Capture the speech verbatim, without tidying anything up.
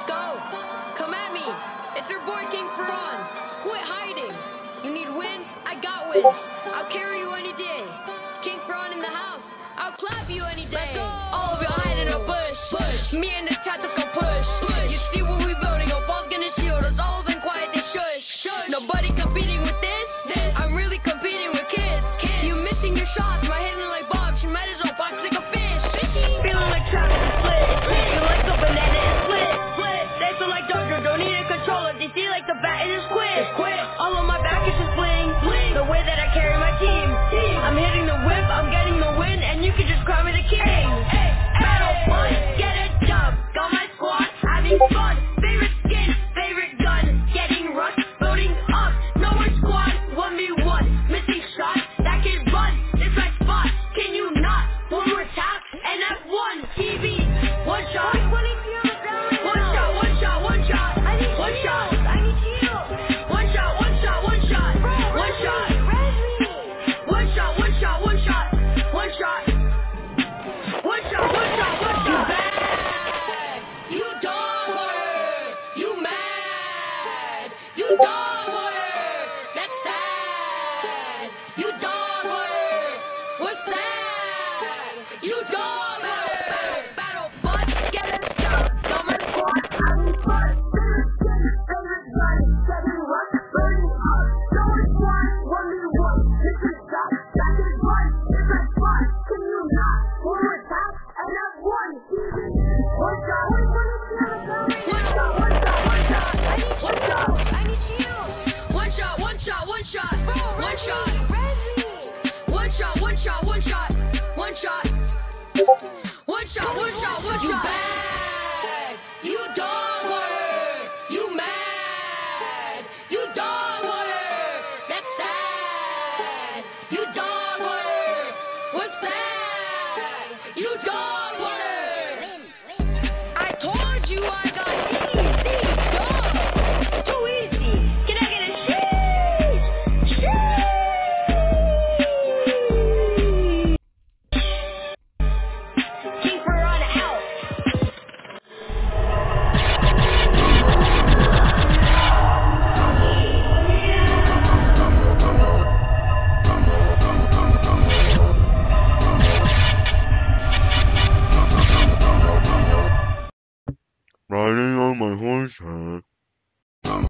Let's go. Come at me. It's your boy King Ferron. Quit hiding. You need wins? I got wins. I'll carry you any day. King Ferron in the house. I'll clap you any day. Let's go. All of you hide in a bush. Push. Me and the tap, let's go push. push. You see what we building? A ball's gonna shield us. All of them quiet, they shush. shush. Nobody competing with this. this. I'm really competing with kids. kids. You missing your shots. My hitting like Bob. She might as well box like a fish. Fishy. Feeling like Travis is split. You like the banana is split. Split. They feel like Doctor don't need a controller. They see like the bat is quit. quit. All on my back is just bling. bling. The way that I carry my team. team. I'm hitting the whip. I'm getting the win. And you can just cry me the king. Hey, hey, battle fun. Get a dub. Got my squad having fun. Favorite skin. Favorite gun. Getting rushed. Loading up. No one squad. one v one. Missing shot. That kid run. It's my spot. Can you not? One more tap. And F one. T V. One shot. One shot. One shot. One shot. I need one shot. I need you. One shot. One shot. One shot. One shot. One shot. One shot. One shot. One shot. One shot. One shot. One shot. You dog water. You mad. You dog water. That's sad. You dog water. What's that? You dog water. Battle butts. Get it done. Got my squad having fun. Favorite skin. Favorite gun. Getting rushed. Burning up. No one squad. one v one. Missing shot. That kid run. It's my spot. Can you not? One more tap. And F one. T V. One shot. One shot. One shot. One shot. I need one shot. I need you. One shot. One shot. One shot. One shot. One shot. One shot. One shot. One shot. One shot. One shot. One shot. One shot.